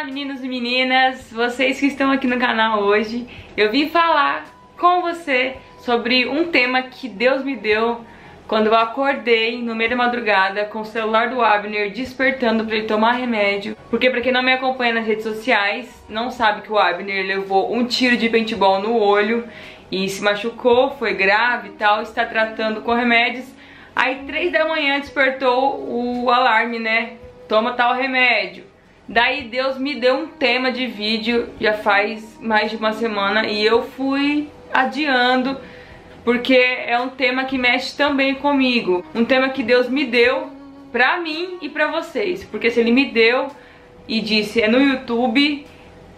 meninos e meninas, vocês que estão aqui no canal hoje. Eu vim falar com você sobre um tema que Deus me deu quando eu acordei no meio da madrugada com o celular do Abner despertando para ele tomar remédio. Porque pra quem não me acompanha nas redes sociais, não sabe que o Abner levou um tiro de paintball no olho e se machucou, foi grave e tal, está tratando com remédios. Aí 3 da manhã despertou o alarme, né? Toma tal remédio. Daí Deus me deu um tema de vídeo já faz mais de uma semana e eu fui adiando porque é um tema que mexe também comigo. Um tema que Deus me deu pra mim e pra vocês. Porque se Ele me deu e disse é no YouTube,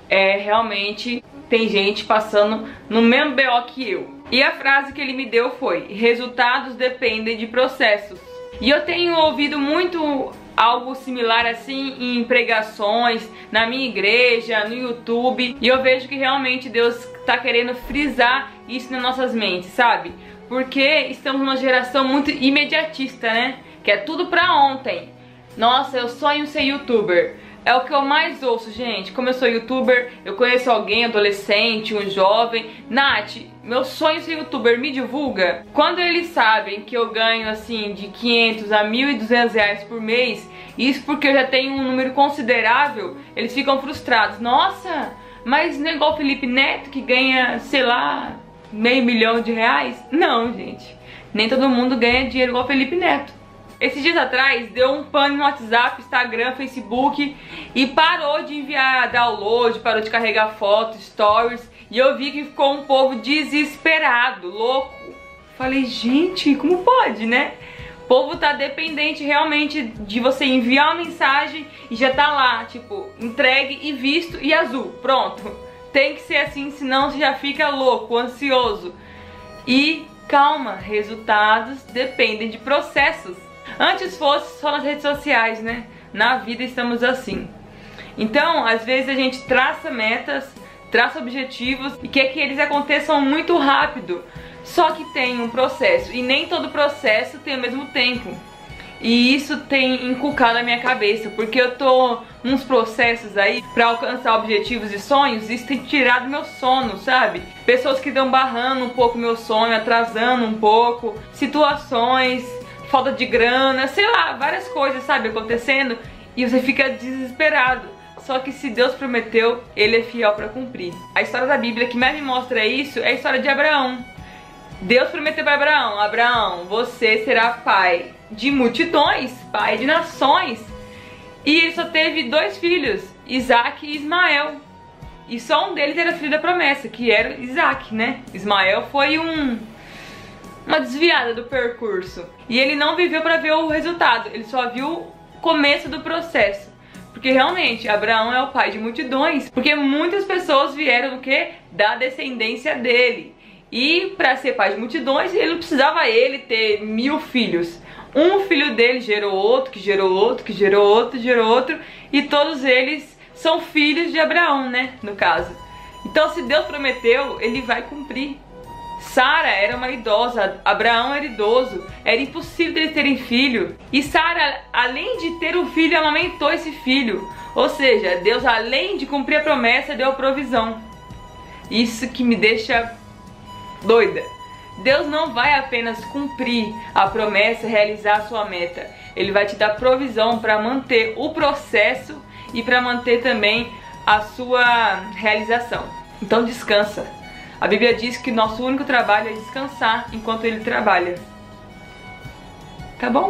realmente tem gente passando no mesmo BO que eu. E a frase que Ele me deu foi: resultados dependem de processos. E eu tenho ouvido muito algo similar assim em pregações, na minha igreja, no YouTube. E eu vejo que realmente Deus tá querendo frisar isso nas nossas mentes, sabe? Porque estamos numa geração muito imediatista, né? Que é tudo pra ontem. Nossa, eu sonho ser youtuber. É o que eu mais ouço, gente. Como eu sou youtuber, eu conheço alguém, adolescente, um jovem. Nath, meu sonho é ser youtuber, me divulga. Quando eles sabem que eu ganho assim de 500 a 1.200 reais por mês, isso porque eu já tenho um número considerável, eles ficam frustrados. Nossa, mas não é igual o Felipe Neto que ganha, sei lá, meio milhão de reais? Não, gente. Nem todo mundo ganha dinheiro igual o Felipe Neto. Esses dias atrás deu um pane no WhatsApp, Instagram, Facebook e parou de enviar download, parou de carregar fotos, stories. E eu vi que ficou um povo desesperado, louco. Falei, gente, como pode, né? O povo tá dependente realmente de você enviar uma mensagem e já tá lá, tipo, entregue e visto e azul, pronto. Tem que ser assim, senão você já fica louco, ansioso. E calma, resultados dependem de processos. Antes fosse só nas redes sociais, né? Na vida estamos assim. Então, às vezes a gente traça metas, traça objetivos e quer que eles aconteçam muito rápido. Só que tem um processo e nem todo processo tem o mesmo tempo. E isso tem inculcado na minha cabeça, porque eu tô nos processos aí pra alcançar objetivos e sonhos. Isso tem tirado meu sono, sabe? Pessoas que estão barrando um pouco meu sonho, atrasando um pouco, situações, falta de grana, sei lá, várias coisas, sabe, acontecendo e você fica desesperado. Só que se Deus prometeu, Ele é fiel pra cumprir. A história da Bíblia que mais me mostra isso é a história de Abraão. Deus prometeu para Abraão: Abraão, você será pai de multidões, pai de nações. E ele só teve 2 filhos, Isaac e Ismael. E só um deles era filho da promessa, que era Isaac, né? Ismael foi uma desviada do percurso. E ele não viveu para ver o resultado, ele só viu o começo do processo. Porque realmente Abraão é o pai de multidões, porque muitas pessoas vieram do quê? Da descendência dele. E para ser pai de multidões, ele não precisava ter 1000 filhos. Um filho dele gerou outro, que gerou outro, que gerou outro, gerou outro. E todos eles são filhos de Abraão, né? No caso. Então se Deus prometeu, Ele vai cumprir. Sara era uma idosa, Abraão era idoso, era impossível eles terem filho. E Sara, além de ter um filho, amamentou esse filho. Ou seja, Deus, além de cumprir a promessa, deu a provisão. Isso que me deixa doida. Deus não vai apenas cumprir a promessa, realizar a sua meta. Ele vai te dar provisão para manter o processo e para manter também a sua realização. Então descansa. A Bíblia diz que nosso único trabalho é descansar enquanto Ele trabalha. Tá bom?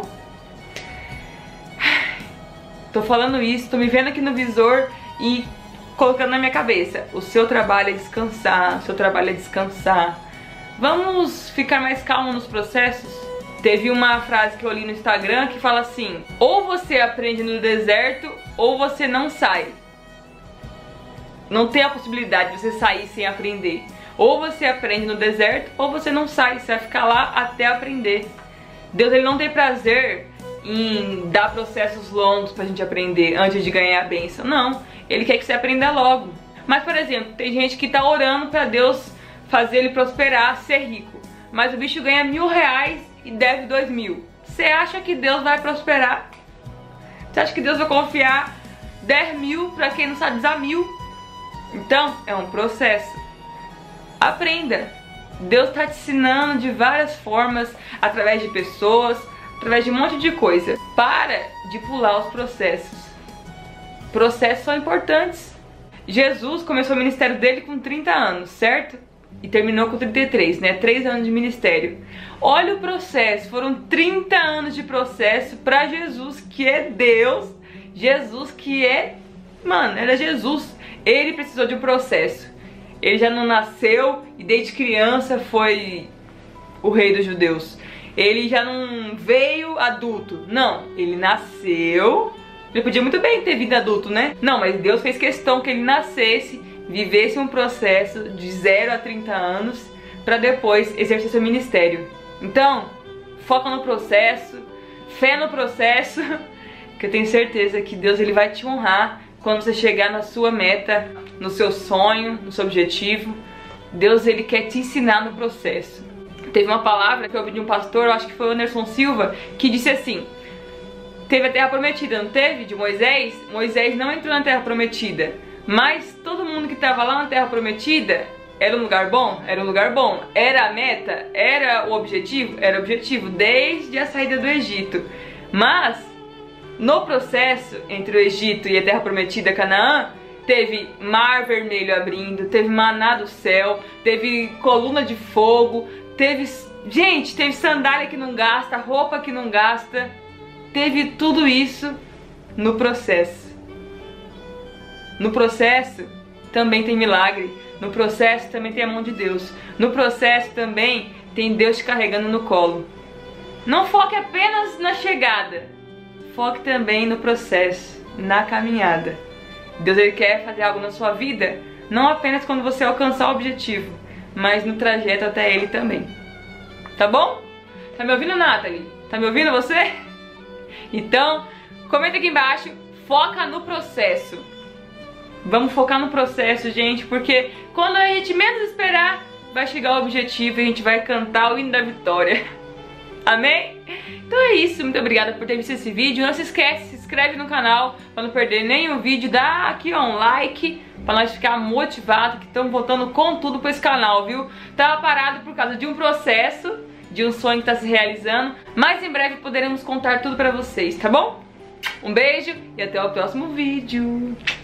Tô falando isso, tô me vendo aqui no visor e colocando na minha cabeça: o seu trabalho é descansar, o seu trabalho é descansar. Vamos ficar mais calmos nos processos? Teve uma frase que eu li no Instagram que fala assim: ou você aprende no deserto ou você não sai. Não tem a possibilidade de você sair sem aprender. Ou você aprende no deserto ou você não sai, você vai ficar lá até aprender. Deus, Ele não tem prazer em dar processos longos pra gente aprender antes de ganhar a bênção. Não, Ele quer que você aprenda logo. Mas, por exemplo, tem gente que tá orando pra Deus fazer ele prosperar, ser rico. Mas o bicho ganha 1.000 reais e deve 2.000. Você acha que Deus vai prosperar? Você acha que Deus vai confiar 10 mil, pra quem não sabe usar 1000. Então, é um processo. Aprenda. Deus tá te ensinando de várias formas, através de pessoas, através de um monte de coisa. Para de pular os processos. Processos são importantes. Jesus começou o ministério dele com 30 anos, certo? E terminou com 33, né? 3 anos de ministério. Olha o processo, foram 30 anos de processo pra Jesus, que é Deus. Jesus que é... Mano, era Jesus. Ele precisou de um processo. Ele já não nasceu e desde criança foi o rei dos judeus. Ele já não veio adulto. Não, ele nasceu... Ele podia muito bem ter vindo adulto, né? Não, mas Deus fez questão que ele nascesse, vivesse um processo de 0 a 30 anos para depois exercer seu ministério. Então, foca no processo, fé no processo, que eu tenho certeza que Deus ele vai te honrar quando você chegar na sua meta, no seu sonho, no seu objetivo. Deus ele quer te ensinar no processo. Teve uma palavra que eu ouvi de um pastor, eu acho que foi o Anderson Silva, que disse assim: teve a terra prometida, não teve? De Moisés? Moisés não entrou na terra prometida, mas todo mundo que estava lá na terra prometida era um lugar bom? Era um lugar bom. Era a meta? Era o objetivo? Era o objetivo, desde a saída do Egito. Mas, no processo entre o Egito e a terra prometida, Canaã, teve mar vermelho abrindo, teve maná do céu, teve coluna de fogo, teve... Gente, teve sandália que não gasta, roupa que não gasta. Teve tudo isso no processo. No processo também tem milagre. No processo também tem a mão de Deus. No processo também tem Deus te carregando no colo. Não foque apenas na chegada. Foque também no processo, na caminhada. Deus ele quer fazer algo na sua vida, não apenas quando você alcançar o objetivo, mas no trajeto até ele também. Tá bom? Tá me ouvindo, Nathalie? Tá me ouvindo você? Então, comenta aqui embaixo, foca no processo. Vamos focar no processo, gente, porque quando a gente menos esperar, vai chegar o objetivo e a gente vai cantar o hino da vitória. Amém? Então é isso, muito obrigada por ter visto esse vídeo. Não se esquece, se inscreve no canal para não perder nenhum vídeo. Dá aqui ó, um like para nós ficar motivados, que estamos voltando com tudo para esse canal, viu? Tava parado por causa de um processo, de um sonho que está se realizando, mas em breve poderemos contar tudo pra vocês, tá bom? Um beijo e até o próximo vídeo.